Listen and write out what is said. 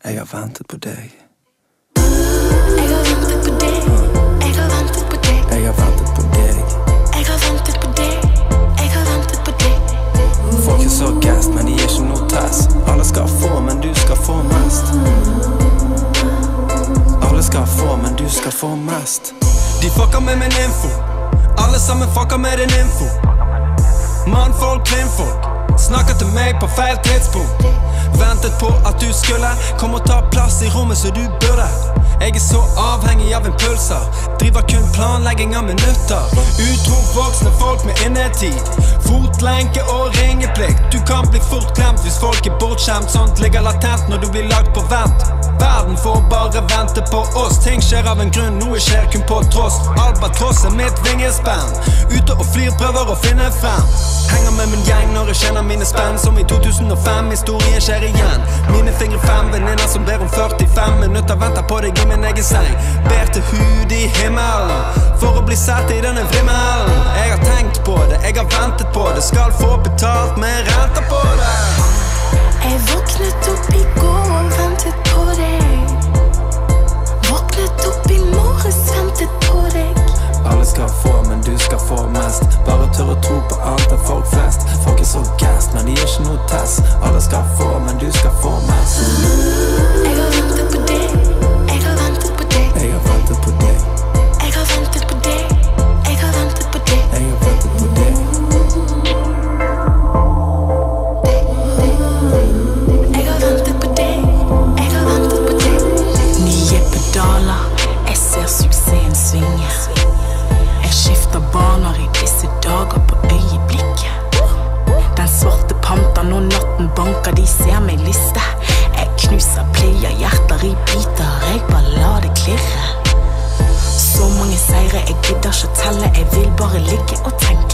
Jeg har ventet på deg. Jeg har ventet på deg. Jeg har ventet på deg. Jeg har ventet på deg. Jeg har ventet på deg. Jeg har ventet på deg. Folk er så gassed, men de er ikke noe tass. Alle skal få, men du skal få mest. Alle skal få, men du skal få mest. De fucker med min info. Alle sammen fucker med din info. Mannfolk, kvinnfolk snakker til meg på feil tidspunkt. Ventet på at du skulle komme og ta plass i rommet så du burde. Jeg er så avhengig av impulser. Driver kun planlegging av minutter. Utro voksne folk med innetid. Fotlenke og ringeplikt. Du kan bli fort glemt hvis folk er bortskjemt. Sånt ligger latent når du blir lagt på vent. Verden får bare vente på oss. Ting skjer av en grunn, noe skjer kun på tross. Albatross er mitt vingespenn. Ute og flyr, prøver å finne frem. Henger med min gjeng når jeg kjenner mine spenn. Som i 2005, historien skjer igjen. Mine fingre 5, venninner som ber om 45 minutter. Venter på deg i min egen seng. Ber til hud i himmelen for å bli sett i denne vrimmelen. Jeg har tenkt på det, jeg har ventet på det. Skal få betalt med renter på det. Jeg våknet opp i går og ventet på deg. Våknet opp i morges, ventet på deg. Alle skal få, men du skal få mest. Bare tør å tro på annet enn folk flest. Folk er så gassed, men de er ikke noe test. Alle skal få, men du skal få mest. Jeg har ventet på deg. Jeg har ventet på deg. Jeg har ventet på deg. Jeg har ventet på deg. Jeg har ventet på deg. Jeg har ventet på deg. Jeg har ventet på deg. Jeg har ventet på deg. Nye pedaler, jeg ser suksessen svinge. Jeg skifter baner i disse dager på øyeblikket. Den svarte panten og natten banker, de ser meg liste. Jeg knuser player, hjerter i biter, jeg bare la det klirre. Så mange seire, jeg gidder ikke telle, jeg vil bare ligge og tenke.